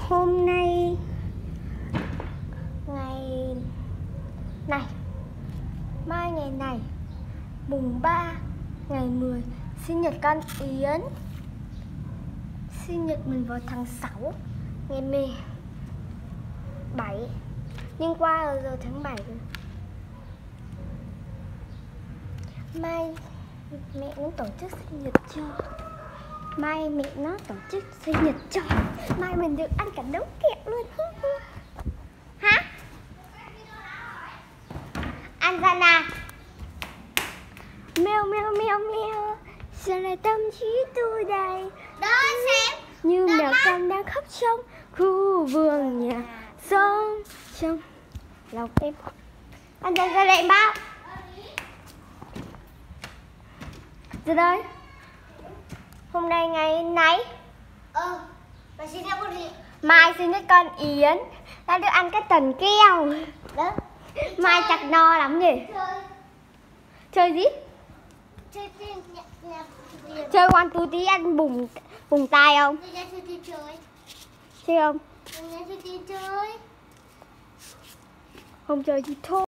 Hôm nay ngày này, mai ngày này, mùng 3 ngày 10, sinh nhật con Yến. Sinh nhật mình vào tháng 6 ngày 17. Nhưng qua rồi giờ tháng 7 rồi. Mai mẹ nó tổ chức sinh nhật cho. Mai mẹ nó tổ chức sinh nhật cho. Mai mình được ăn cả đống kẹo luôn. Hả? Ăn ra nào. Mèo mèo mèo mèo, giờ là tâm trí tôi đây. Đó xem. Như mèo con đang khóc trong khu vườn nhà sống trong lòng em. Ăn ra đây bao. Giờ đây. Hôm nay ngày này. Mà sinh nhật con gì? Mai sinh nhật con Yến. Ta được ăn cái tần keo. Đó. Mai chắc no lắm nhỉ. Chơi gì? Chơi One Two Tí ăn bùng tai không? Chơi không? Không chơi thì thôi.